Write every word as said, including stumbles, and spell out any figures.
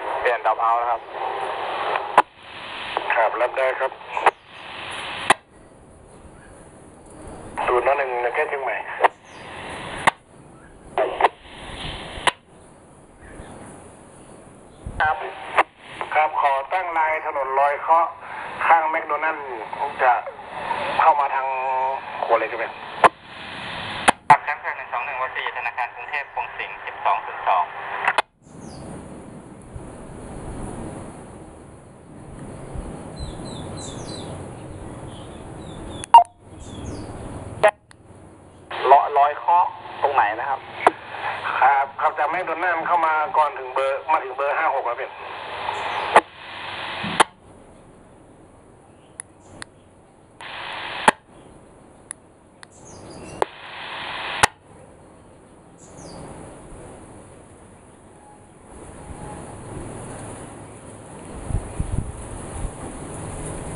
เปลี่ยนดับเอาแล้วครับครับรับได้ครับศูนย์หนึ่งในแค่เชียงใหม่ครับครับขอตั้งลายถนนลอยเคาะข้างแมคโดนัลด์จะเข้ามาทางโคเลยใช่ไหมครับแชมป์หนึ่งสองหนึ่งวันสี่ธนาคารกรุงเทพคงสิงห์สิบสองศูนย์สองลอยเคาะตรงไหนนะครับครับขับจากแมคโดนัลด์เข้ามาก่อนถึงเบอร์มาถึงเบอร์ห้าหกครับพี่